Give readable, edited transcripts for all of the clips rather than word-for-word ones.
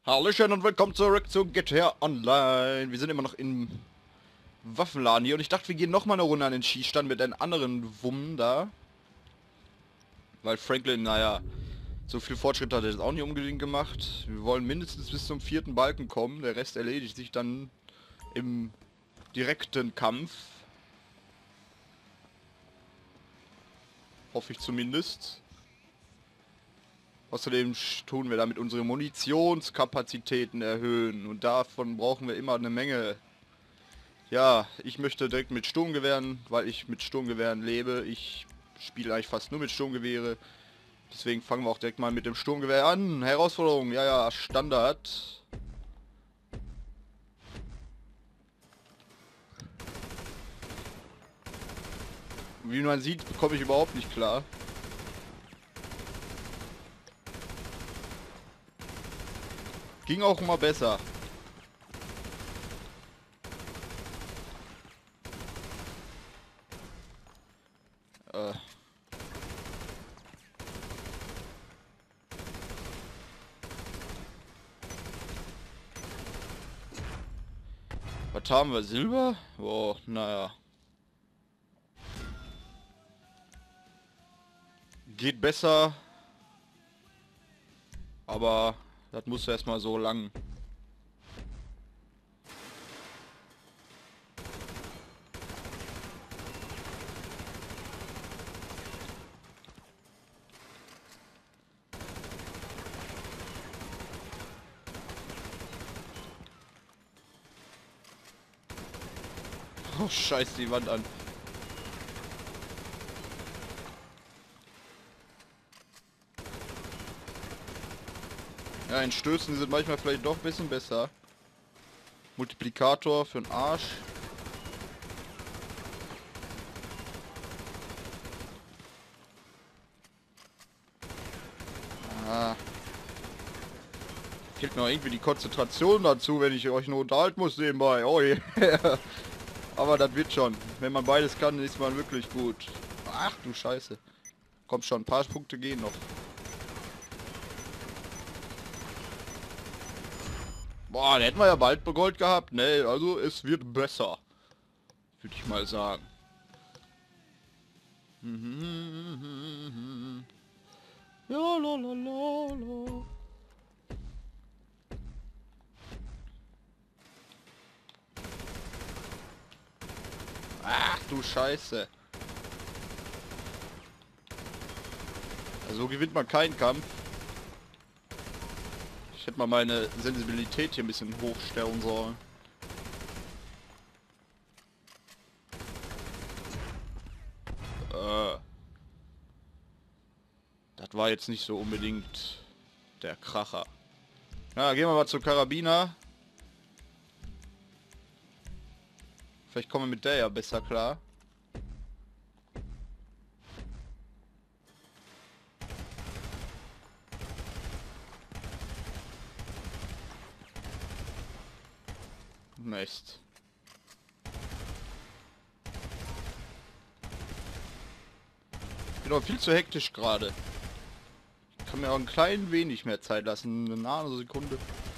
Hallöchen und willkommen zurück zu GTA Online. Wir sind immer noch im Waffenladen hier und ich dachte, wir gehen noch mal eine Runde an den Schießstand mit einem anderen Wumm da. Weil Franklin, naja, so viel Fortschritt hat er jetzt auch nicht unbedingt gemacht. Wir wollen mindestens bis zum 4. Balken kommen. Der Rest erledigt sich dann im direkten Kampf. Hoffe ich zumindest. Außerdem tun wir damit unsere Munitionskapazitäten erhöhen. Und davon brauchen wir immer eine Menge. Ja, ich möchte direkt mit Sturmgewehren, weil ich mit Sturmgewehren lebe. Ich spiele eigentlich fast nur mit Sturmgewehre. Deswegen fangen wir auch direkt mal mit dem Sturmgewehr an. Herausforderung, ja, ja, Standard. Wie man sieht, bekomme ich überhaupt nicht klar. Ging auch immer besser. Äh. Was haben wir? Silber? Oh, naja. Geht besser. Aber das muss erstmal so lang. Oh, scheiß die Wand an. Ja, in Stößen sind manchmal vielleicht doch ein bisschen besser. Multiplikator für den Arsch. Ah. Fehlt mir auch irgendwie die Konzentration dazu, wenn ich euch nur unterhalten muss nebenbei. Oh je. Aber das wird schon. Wenn man beides kann, ist man wirklich gut. Ach du Scheiße. Komm schon, ein paar Punkte gehen noch. Boah, da hätten wir ja bald Gold gehabt. Ne, also es wird besser. Würde ich mal sagen. Ja, la la la la. Ach du Scheiße. Also so gewinnt man keinen Kampf. Ich hätte mal meine Sensibilität hier ein bisschen hochstellen sollen. Das war jetzt nicht so unbedingt der Kracher. Na, gehen wir mal zur Karabiner. Vielleicht kommen wir mit der ja besser klar. Mist. Ich bin doch viel zu hektisch gerade. Ich kann mir auch ein klein wenig mehr Zeit lassen. Eine Nanosekunde.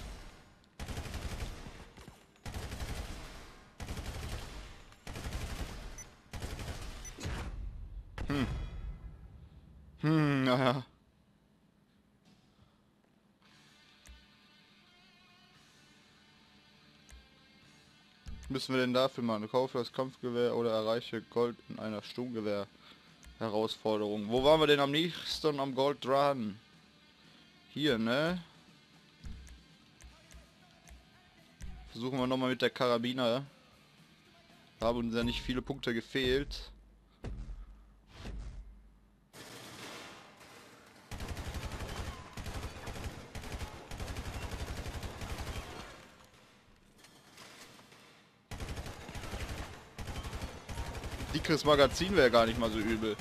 Naja. Was müssen wir denn dafür machen? Kaufe das Kampfgewehr oder erreiche Gold in einer Sturmgewehr Herausforderung. Wo waren wir denn am nächsten am Gold dran? Hier, ne? Versuchen wir nochmal mit der Karabiner. Da haben uns ja nicht viele Punkte gefehlt. Dickeres Magazin wäre gar nicht mal so übel.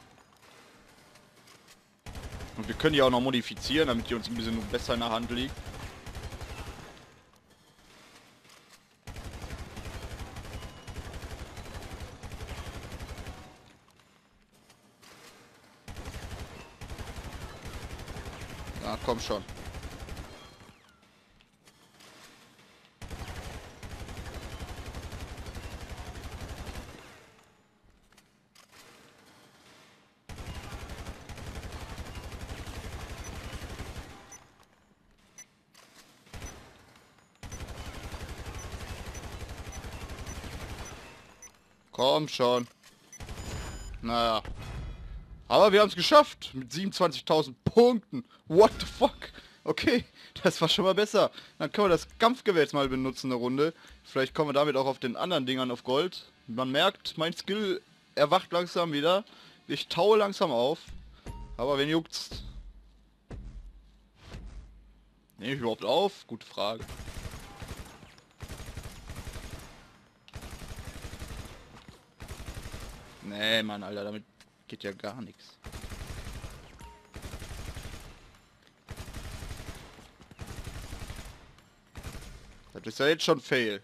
Und wir können die auch noch modifizieren, damit die uns ein bisschen besser in der Hand liegt. Ja, komm schon. Komm schon. Naja. Aber wir haben es geschafft. Mit 27.000 Punkten. What the fuck? Okay, das war schon mal besser. Dann können wir das Kampfgewehr jetzt mal benutzen eine Runde. Vielleicht kommen wir damit auch auf den anderen Dingern auf Gold. Man merkt, mein Skill erwacht langsam wieder. Ich taue langsam auf. Aber wen juckt's? Nehme ich überhaupt auf? Gute Frage. Nee, Mann, Alter, damit geht ja gar nichts. Das ist ja jetzt schon fail.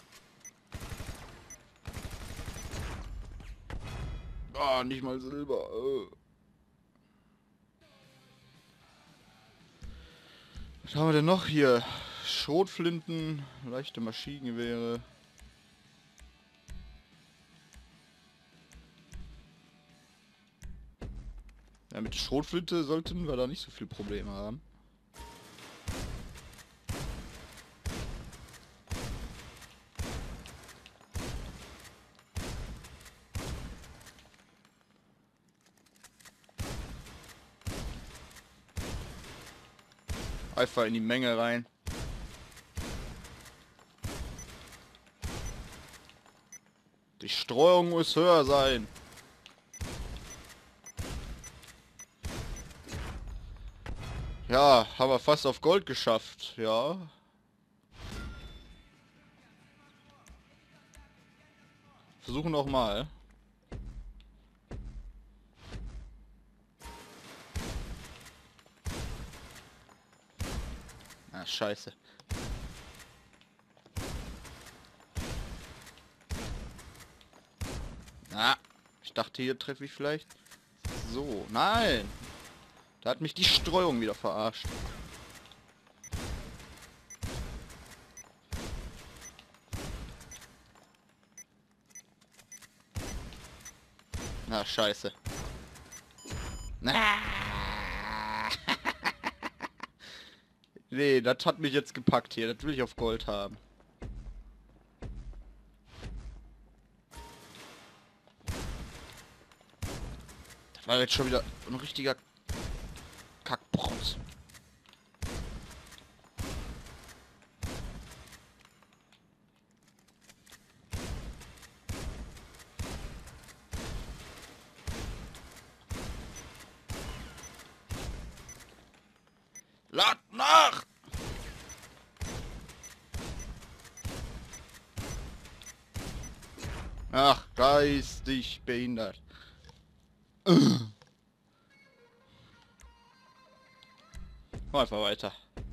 Ah, nicht mal Silber. Was haben wir denn noch hier? Schrotflinten, leichte Maschinengewehre. Ja, mit Schrotflinte sollten wir da nicht so viel Probleme haben. Einfach in die Menge rein. Die Streuung muss höher sein. Ja, haben wir fast auf Gold geschafft, ja. Versuchen noch mal. Ah, scheiße. Ah, ich dachte, hier treffe ich vielleicht. So, nein. Da hat mich die Streuung wieder verarscht. Na, scheiße. Ah. Nee, das hat mich jetzt gepackt hier. Das will ich auf Gold haben. Das war jetzt schon wieder ein richtiger Kackbronz. Lad nach! Ach, geistig behindert. Mal einfach weiter.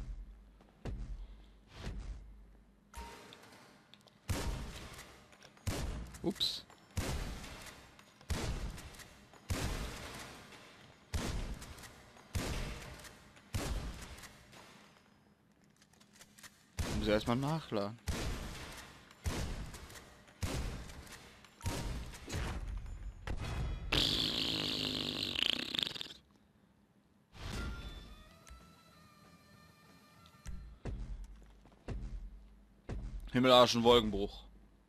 Ups. Muss ich erstmal nachladen. Himmelarschen Wolkenbruch.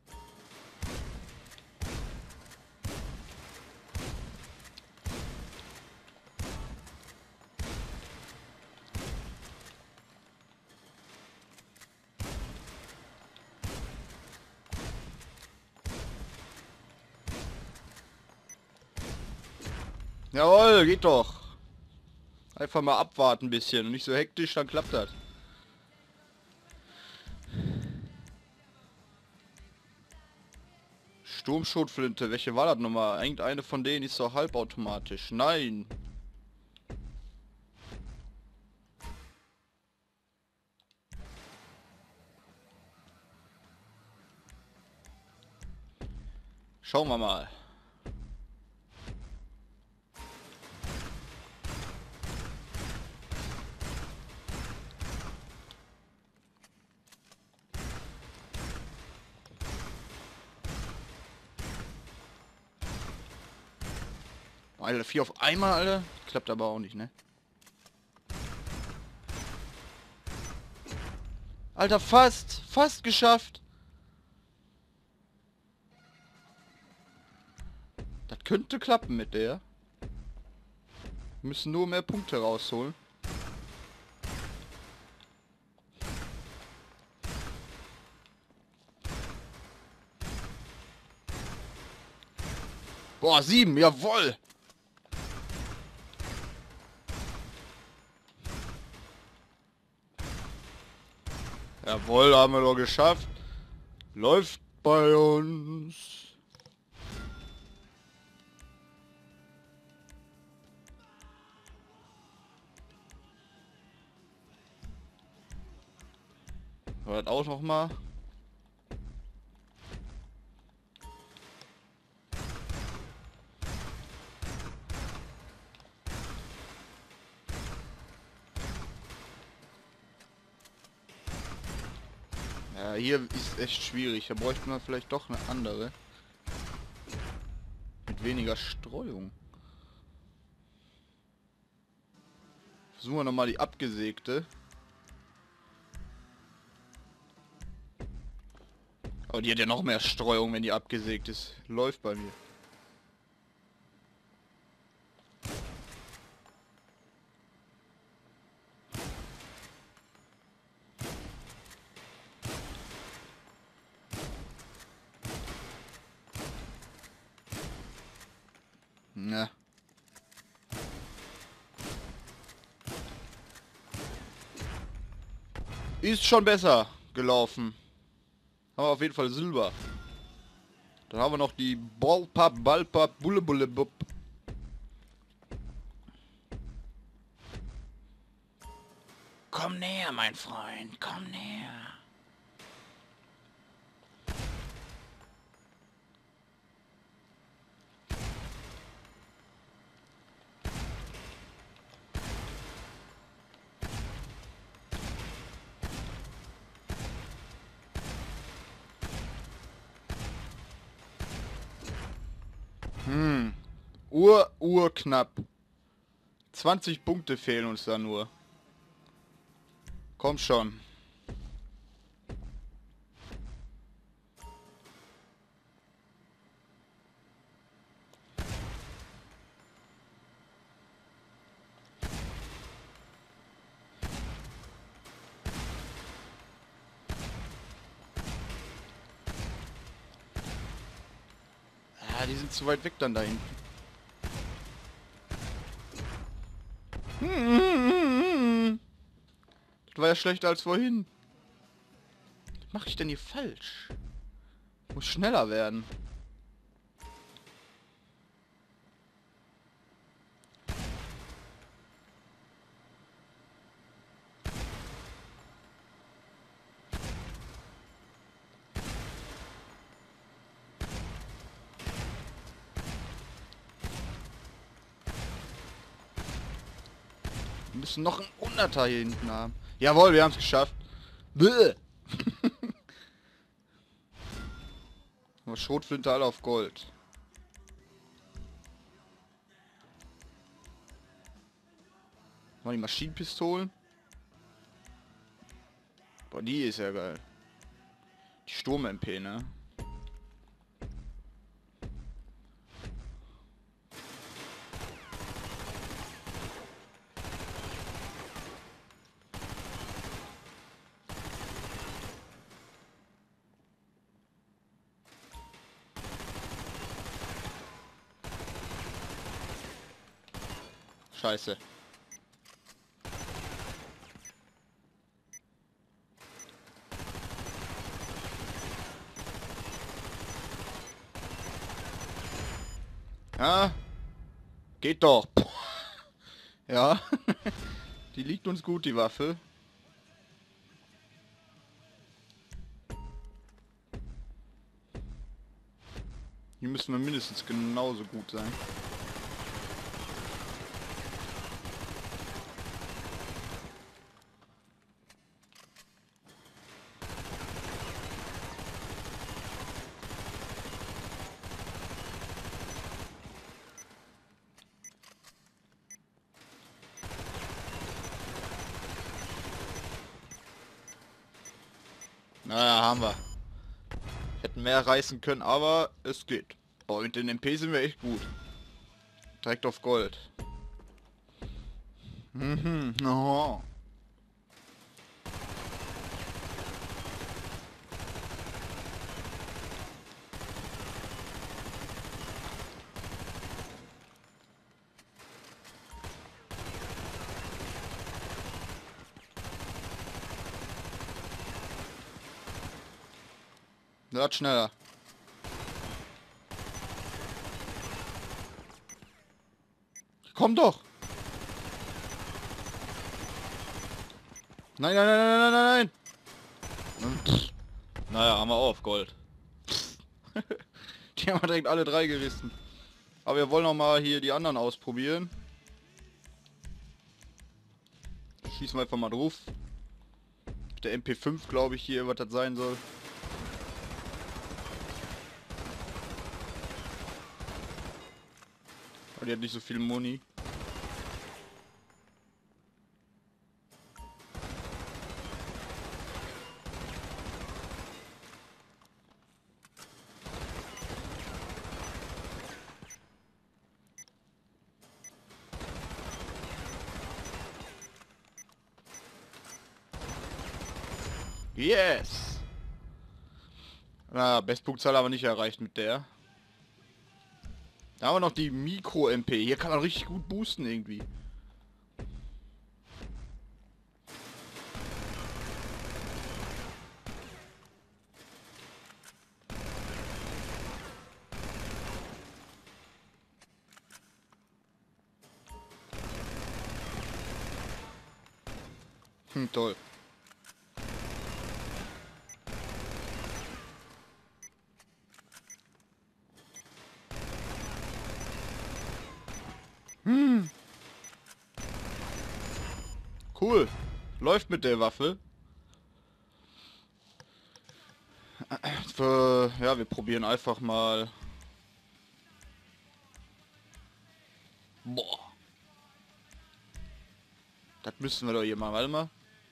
Jawohl, geht doch. Einfach mal abwarten ein bisschen und nicht so hektisch, dann klappt das. Sturmschrotflinte, welche war das nochmal? Irgendeine von denen ist doch halbautomatisch. Nein. Schauen wir mal. Alter, 4 auf einmal, Alter. Klappt aber auch nicht, ne? Alter, fast! Fast geschafft! könnte klappen mit der. Wir müssen nur mehr Punkte rausholen. Boah, 7, jawohl! Jawohl, haben wir doch geschafft. Läuft bei uns. Hört auch noch mal. Ja, hier ist echt schwierig. Da bräuchte man vielleicht doch eine andere. Mit weniger Streuung. Versuchen wir nochmal die abgesägte. Aber die hat ja noch mehr Streuung, wenn die abgesägt ist. Läuft bei mir. Na. Ist schon besser gelaufen. Haben wir auf jeden Fall Silber. Dann haben wir noch die Ballpap, Ballpap, Bulle, Bulle, Bub. Komm näher, mein Freund, komm näher. Urknapp. 20 Punkte fehlen uns da nur. Komm schon. Ah, die sind zu weit weg dann da hinten. Das war ja schlechter als vorhin. Was mache ich denn hier falsch? Muss schneller werden. Wir müssen noch einen Hunderter hier hinten haben. Jawohl, wir haben es geschafft. Bäh. Aber Schrotflinte alle auf Gold. Mal die Maschinenpistolen. Boah, die ist ja geil. Die Sturm-MP, ne? Scheiße. Ja. Geht doch. Ja. Die liegt uns gut, die Waffe. Die müssen wir mindestens genauso gut sein. Naja, haben wir. Hätten mehr reißen können, aber es geht. Boah, mit den MP sind wir echt gut. Direkt auf Gold. Mhm, oh. Lad schneller. Komm doch! Nein, nein, nein, nein, nein, nein, nein! Naja, haben wir auch auf Gold. Die haben wir direkt alle 3 gerissen. Aber wir wollen noch mal hier die anderen ausprobieren. Schießen wir einfach mal drauf. Der MP5, glaube ich, hier, was das sein soll. Aber die hat nicht so viel Muni. Yes! Na, Bestpunktzahl aber nicht erreicht mit der. Da haben wir noch die Mikro-MP. Hier kann man richtig gut boosten irgendwie. Toll. Cool. Läuft mit der Waffe. Ja, wir probieren einfach mal. Boah. Das müssen wir doch hier mal. Warte mal.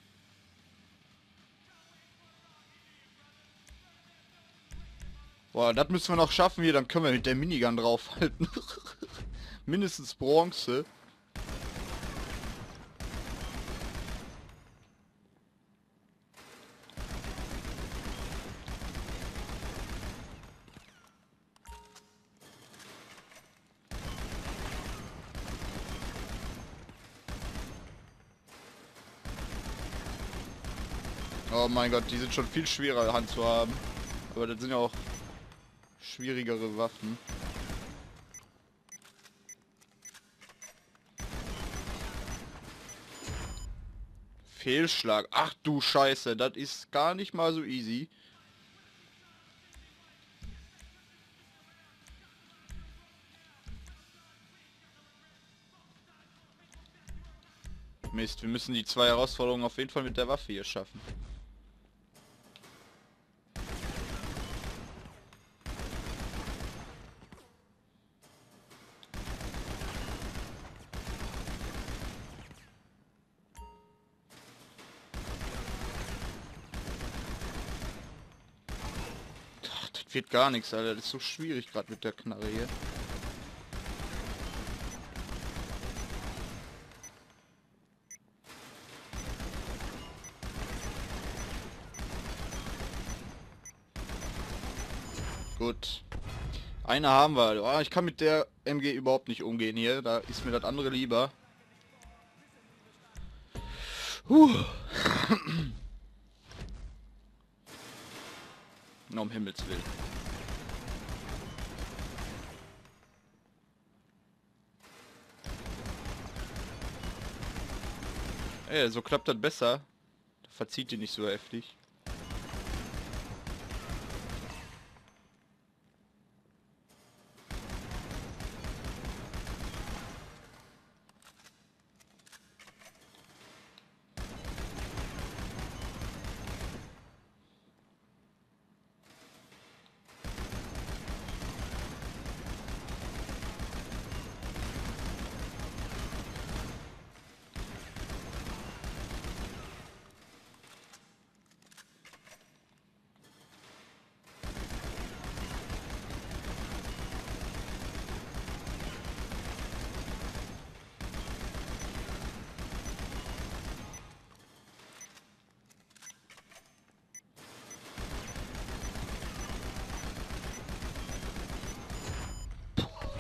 Boah, das müssen wir noch schaffen hier. Dann können wir mit der Minigun draufhalten. Mindestens Bronze. Oh mein Gott, die sind schon viel schwerer Hand zu haben. Aber das sind ja auch schwierigere Waffen. Fehlschlag. Ach du Scheiße, das ist gar nicht mal so easy. Mist, wir müssen die 2 Herausforderungen auf jeden Fall mit der Waffe hier schaffen. Ach, das wird gar nichts, Alter. Das ist so schwierig gerade mit der Knarre hier. Gut. Eine haben wir. Oh, ich kann mit der MG überhaupt nicht umgehen hier. Da ist mir das andere lieber. Na, um Himmels Willen. Ey, so klappt das besser. Da verzieht die nicht so heftig.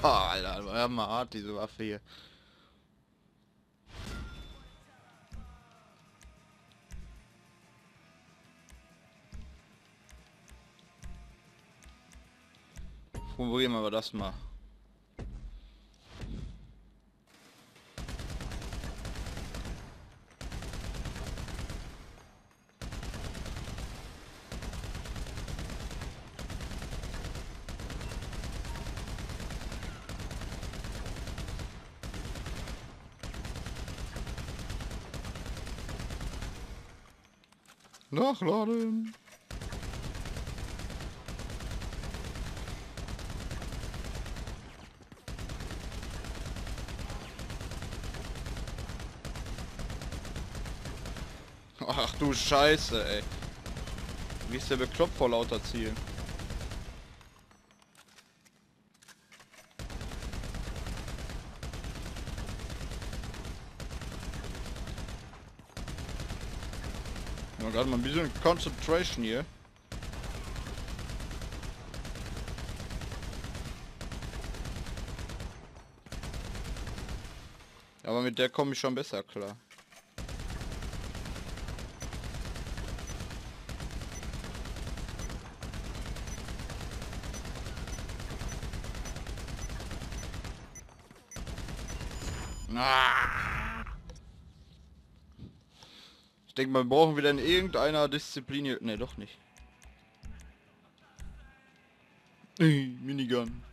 Alter, war ja mal hart, diese Waffe hier. Probieren wir aber das mal. Nachladen. Ach du Scheiße, ey. Wie ist der bekloppt vor lauter Zielen? Ja, gerade mal ein bisschen Concentration hier. Aber mit der komme ich schon besser klar. Ah. Ich denke, wir brauchen wieder in irgendeiner Disziplin hier. Ne, doch nicht. Minigun.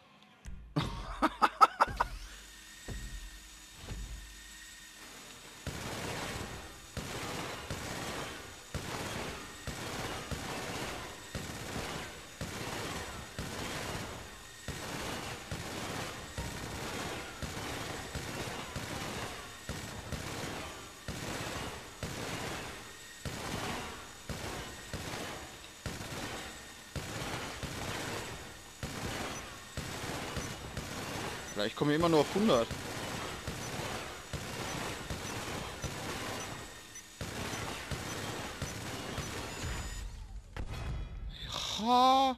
Ich komme immer nur auf 100. Ja.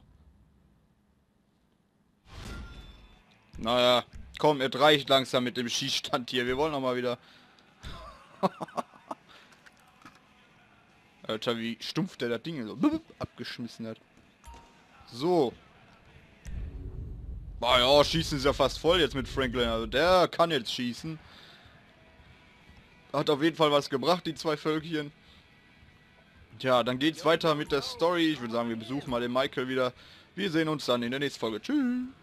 Naja, komm, es reicht langsam mit dem Schießstand hier. Wir wollen noch mal wieder. Alter, wie stumpf der das Ding so abgeschmissen hat. So. Boah, ja, schießen ist ja fast voll jetzt mit Franklin. Also der kann jetzt schießen. Hat auf jeden Fall was gebracht, die zwei Völkchen. Tja, dann geht's weiter mit der Story. Ich würde sagen, wir besuchen mal den Michael wieder. Wir sehen uns dann in der nächsten Folge. Tschüss.